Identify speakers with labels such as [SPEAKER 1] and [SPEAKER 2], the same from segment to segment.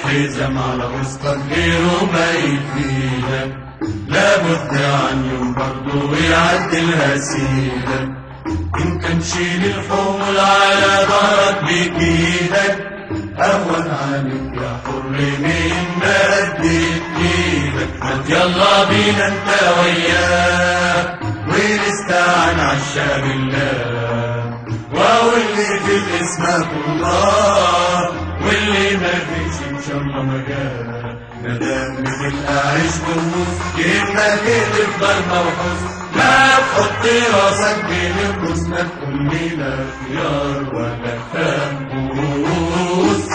[SPEAKER 1] حزام على وسطك غيره ما يفيدك، لابد عن يوم برضه يعدلها سيدك. انت نشيل الحمول على ظهرك بإيدك، أهون عليك يا حر من مدت ايدك. ما يلا بينا انت وياه ونستعن عالشام الله، واللي في اسمك الله واللي ما فيش ان شاء الله مجال. مادام بتلقى عيش ونص يهمك تفضل موحوس، ما تحط راسك بين القوس، ما تقول لي لا خيار ولا فانوس.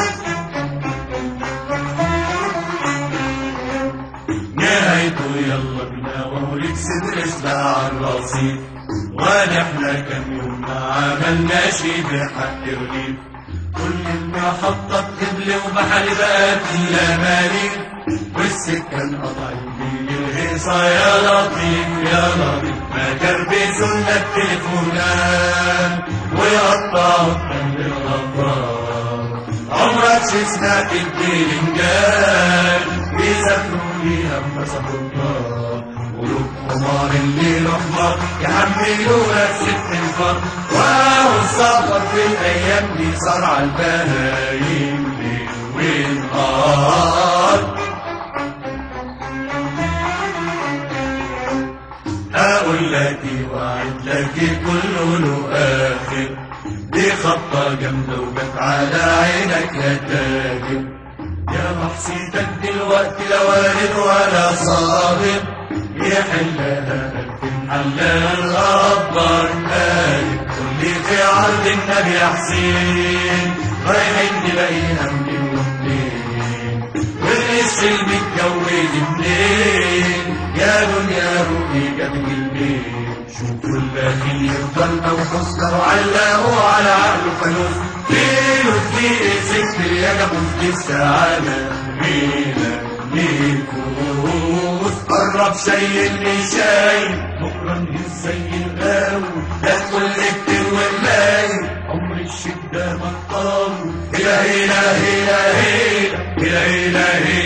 [SPEAKER 1] نهايته يلا بينا وهو ليك صدر اسمع الرصيد، ونحنا كم يوم ما عملناش بحق رغيف. كل المحطة بتبلي وبحري بقت الأماني، والسكة انقطعت بين الهيصة يا لطيف يا لطيف. ما كربسوا لنا التليفونات ويقطعوا الدم الغفار، عمرك شو سمعت البلنجان بيسافروا ليها بمسافة الله. قلوب حمار اللي رحمة يحملونا ست الفر، وهو السفر في الأيام دي صار عالبهايم ليل ونهار. أقول لك وأعد لك كله له آخر، دي خطة جامدة وجت على عينك يا تاجر. يا محسيتك دلوقتي لا والد ولا صابر، يحلها ألف حلال الغبار قادر. كل في عرض النبي يا حسين رايحين نلاقيها منين ومنين، والقش المتجوز منين يا دنيا روحي جاب البيت. شوفوا البخيل يفضل موحوس لو علقوا على عقله فانوس، ليله تليق سكر يا جاموس دي السعادة ليلة ليكوس. قرب شايلني شايل بكرة ازاي الغاوي، لا تقول اكتر واللاي عمر الشدة ما تطاوي. هلا هلا هلا هلا هلا هلا